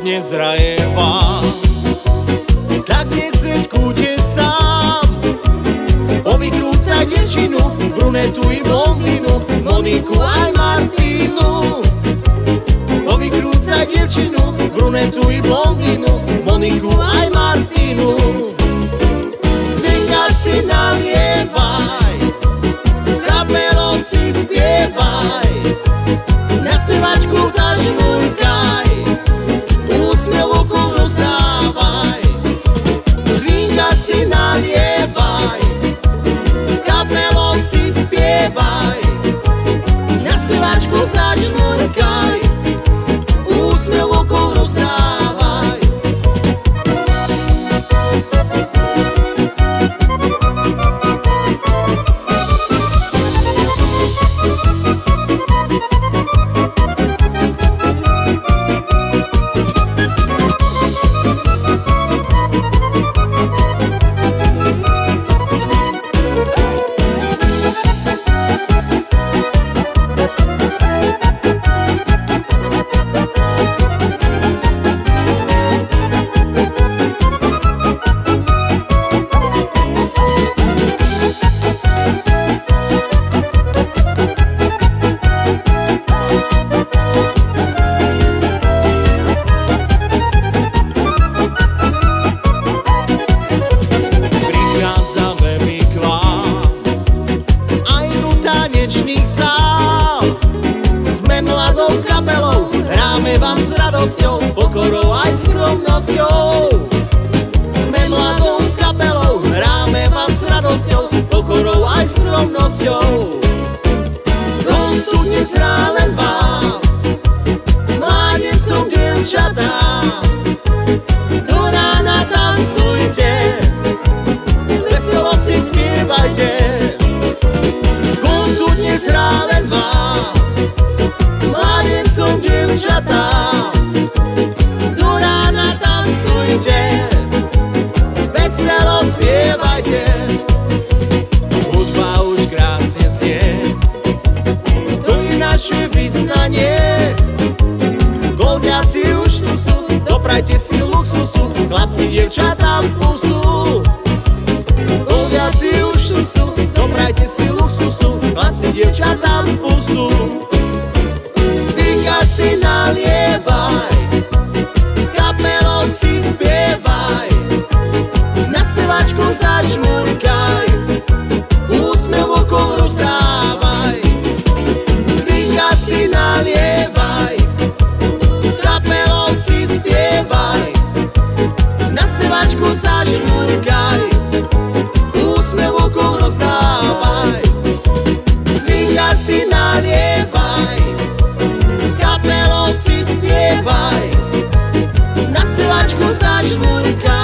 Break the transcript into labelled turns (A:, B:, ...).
A: nezrajeва. Tak neseď kúte sám, povykrúcaj dievčinu, brunetu i blondínu, Moniku aj Martínu. Povykrúcaj dievčinu, brunetu i blondínu, Moniku aj Martínu. Zvinka si nalievaj, s kapelou si spievaj, na spievačku zažmurkaj, úsmev okolo rozdávaj. Zvinka si nalievaj, s kapelou si spievaj, na spievačku zažmurkaj, úsmev okolo rozdávaj. Vám s radosťou, pokorou aj skromnosťou. Sme mladou kapelou, hráme vám s radosťou, pokorou aj skromnosťou. Dom tu dnes hrá len vám, mládencom, dievčatám. Do rána tancujte, veselo si spievajte. Dom tu dnes hrá len vám, mládencom, dievčatám. Do rána tancujte, veselo spievajte. Hudba už krásne znie, to je naše vyznanie. Goldiaci už tu sú, doprajte si luxusu, chlapci, dievčatám pusu. Goldiaci už tu sú, doprajte si luxusu, chlapci, dievčatám pusu. Si nalievaj, s kapelou si spievaj, na spievačku zažmurkaj, úsmev okolo rozdávaj. Zvinka si nalievaj, s kapelou si spievaj, na spievačku zažmurkaj, úsmev okolo rozdávaj. Zvinka si nalievaj, si spievaj, na spievačku zažmurkaj.